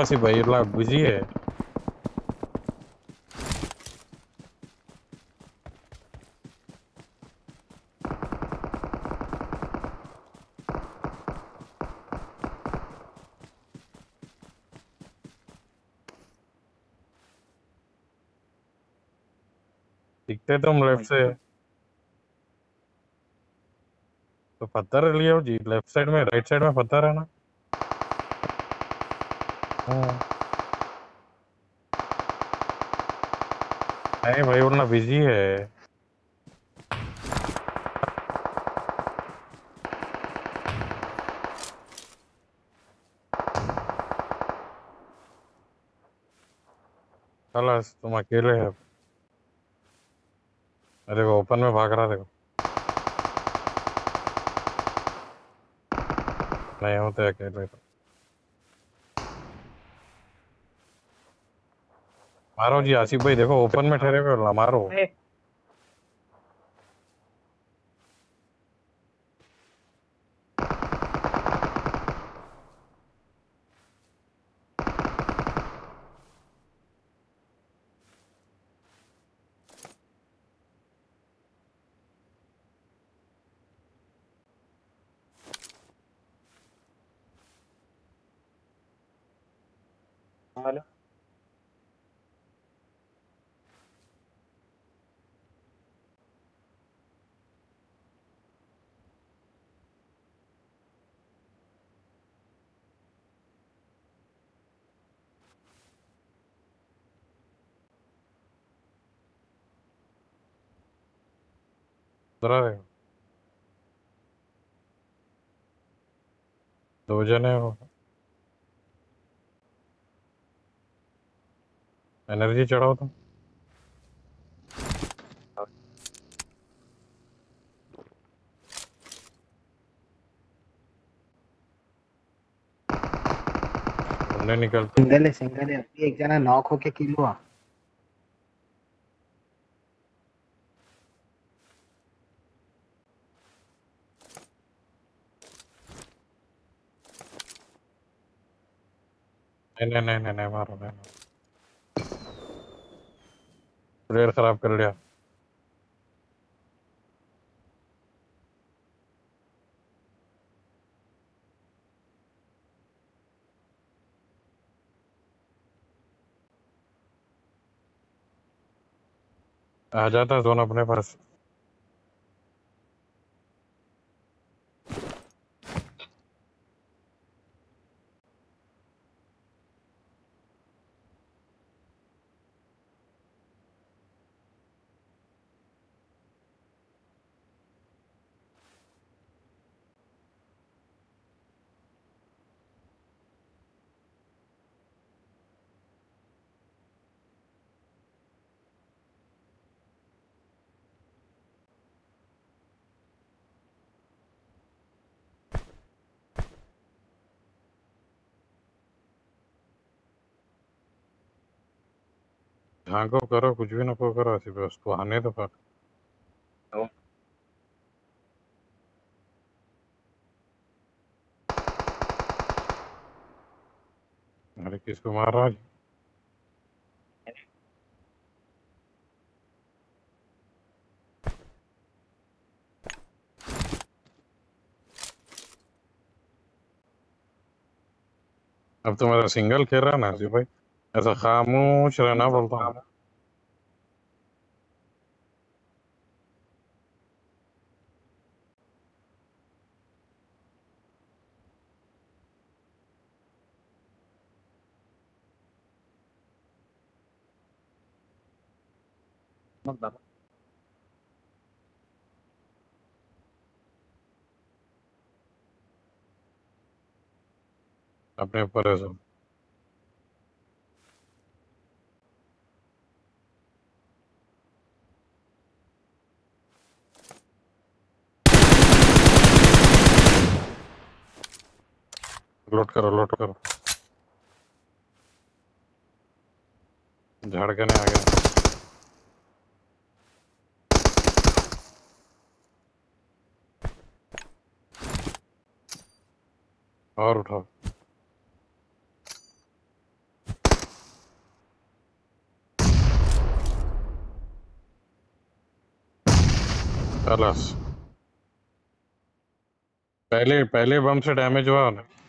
सी भाई ला बिजी है। दिखते तुम लेफ्ट से तो पत्थर लिए हो जी, लेफ्ट साइड में राइट साइड में पत्थर है ना। हाँ। नहीं भाई वरना बिजी है। खलास तुम अकेले है। अरे वो ओपन में भाग रहा देखो। नहीं होते अकेले तो। मारो जी आसिफ भाई, देखो ओपन में ठहरे हुए हो, मारो। हेलो। उधर देखो, दो जने हो। एनर्जी चढ़ाओ तुम। मुन्ने निकलते। सिंगल है अभी एक जना नॉक होके किल हुआ। नहीं नहीं नहीं नहीं नहीं, मारो नहीं। प्लेयर खराब कर लिया। आ जाता जोन अपने पास। झांको करो कुछ भी ना करो आसिफ भाई, उसको आने दो पर। अरे किसको मार रहा है। अब तो मेरा सिंगल खेल रहा है ना आसिफ भाई, ऐसा खामोश रहना बोलता हूँ। अपने ऊपर है सब। लोड करो लोड करो। झाड़कने आ गया। और उठाओ। खलास। पहले पहले बम से डैमेज हुआ उन्हें।